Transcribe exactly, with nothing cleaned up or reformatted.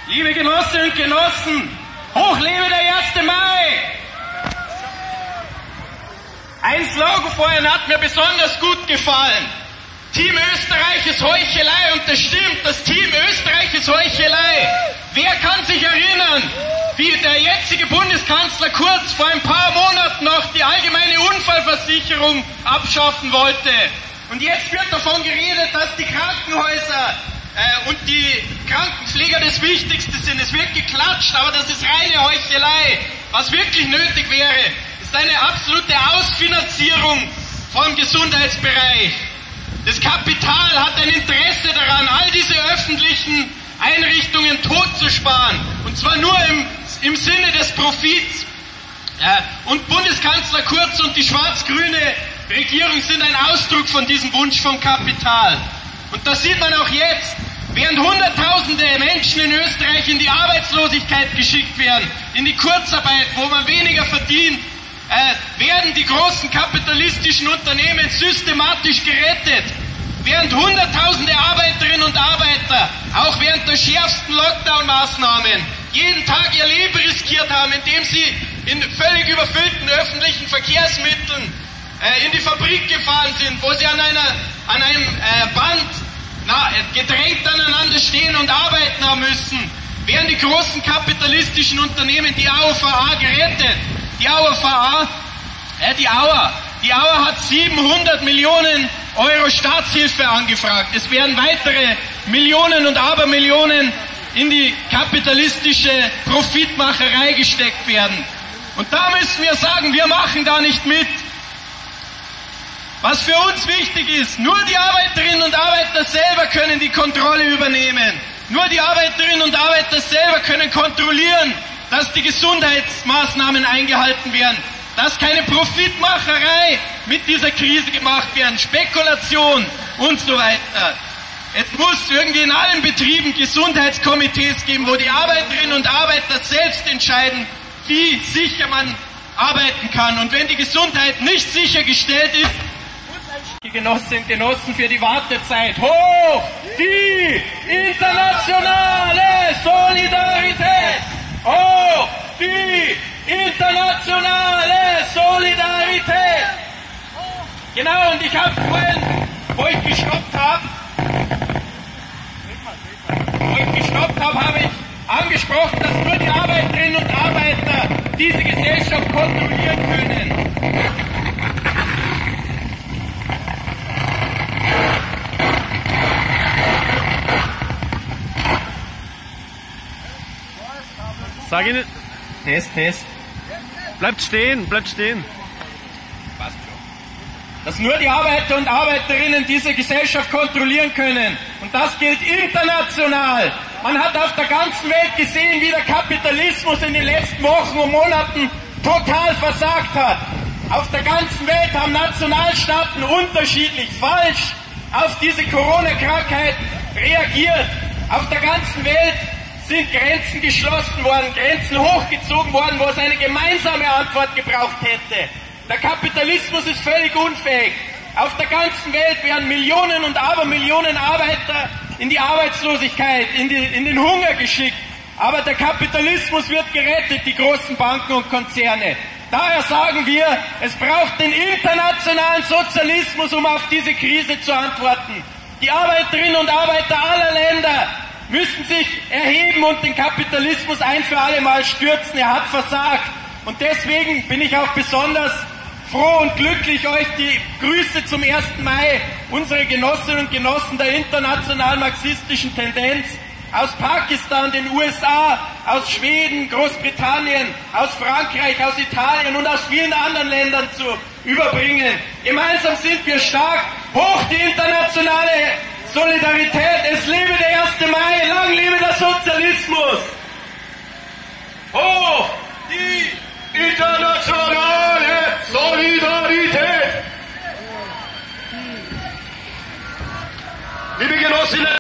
Liebe Genossinnen und Genossen, hoch lebe der erste Mai! Ein Slogan vorhin hat mir besonders gut gefallen. Team Österreich ist Heuchelei, und das stimmt, das Team Österreich ist Heuchelei. Wer kann sich erinnern, wie der jetzige Bundeskanzler Kurz vor ein paar Monaten noch die allgemeine Unfallversicherung abschaffen wollte? Und jetzt wird davon geredet, dass die Krankenhäuser äh, und die Krankenpfleger das Wichtigste sind. Es wird geklatscht, aber das ist reine Heuchelei. Was wirklich nötig wäre, ist eine absolute Ausfinanzierung vom Gesundheitsbereich. Das Kapital hat ein Interesse daran, all diese öffentlichen Einrichtungen totzusparen. Und zwar nur im, im Sinne des Profits. Ja, und Bundeskanzler Kurz und die schwarz-grüne Regierung sind ein Ausdruck von diesem Wunsch vom Kapital. Und das sieht man auch jetzt. Während Hunderttausende Menschen in Österreich in die Arbeitslosigkeit geschickt werden, in die Kurzarbeit, wo man weniger verdient, äh, werden die großen kapitalistischen Unternehmen systematisch gerettet. Während Hunderttausende Arbeiterinnen und Arbeiter, auch während der schärfsten Lockdown-Maßnahmen, jeden Tag ihr Leben riskiert haben, indem sie in völlig überfüllten öffentlichen Verkehrsmitteln äh, in die Fabrik gefahren sind, wo sie an, einer, an einem äh, Band na, gedrängt aneinander stehen und arbeiten haben müssen, werden die großen kapitalistischen Unternehmen die A O V A gerettet. Die A O V A, äh, die Auer, die Auer hat siebenhundert Millionen Euro Staatshilfe angefragt. Es werden weitere Millionen und Abermillionen in die kapitalistische Profitmacherei gesteckt werden. Und da müssen wir sagen, wir machen da nicht mit. Was für uns wichtig ist, nur die Arbeiterinnen und Arbeiter selber können die Kontrolle übernehmen. Nur die Arbeiterinnen und Arbeiter selber können kontrollieren, dass die Gesundheitsmaßnahmen eingehalten werden, dass keine Profitmacherei mit dieser Krise gemacht wird, Spekulation und so weiter. Es muss irgendwie in allen Betrieben Gesundheitskomitees geben, wo die Arbeiterinnen und Arbeiter selbst entscheiden, wie sicher man arbeiten kann. Und wenn die Gesundheit nicht sichergestellt ist, die Genossinnen und Genossen für die Wartezeit. Hoch die internationale Solidarität! Hoch die internationale Solidarität! Genau, und ich habe vorhin, wo ich gestoppt habe, wo ich gestoppt habe, habe ich angesprochen, dass nur die Arbeiterinnen und Arbeiter diese Gesellschaft kontrollieren können. Sag Ihnen. Test, Test. Bleibt stehen, bleibt stehen. Passt schon. Dass nur die Arbeiter und Arbeiterinnen diese Gesellschaft kontrollieren können. Und das gilt international. Man hat auf der ganzen Welt gesehen, wie der Kapitalismus in den letzten Wochen und Monaten total versagt hat. Auf der ganzen Welt haben Nationalstaaten unterschiedlich, falsch auf diese Corona-Krankheit reagiert. Auf der ganzen Welt sind Grenzen geschlossen worden, Grenzen hochgezogen worden, wo es eine gemeinsame Antwort gebraucht hätte. Der Kapitalismus ist völlig unfähig. Auf der ganzen Welt werden Millionen und Abermillionen Arbeiter in die Arbeitslosigkeit, in, die, in den Hunger geschickt. Aber der Kapitalismus wird gerettet, die großen Banken und Konzerne. Daher sagen wir, es braucht den internationalen Sozialismus, um auf diese Krise zu antworten. Die Arbeiterinnen und Arbeiter aller Länder müssen sich erheben und den Kapitalismus ein für alle Mal stürzen. Er hat versagt. Und deswegen bin ich auch besonders froh und glücklich, euch die Grüße zum ersten Mai, unsere Genossinnen und Genossen der internationalen marxistischen Tendenz aus Pakistan, den U S A, aus Schweden, Großbritannien, aus Frankreich, aus Italien und aus vielen anderen Ländern zu überbringen. Gemeinsam sind wir stark. Hoch die internationale Solidarität. Es lebe der erste Mai. Lang lebe der Sozialismus. Hoch die internationale Solidarität. Liebe Genossinnen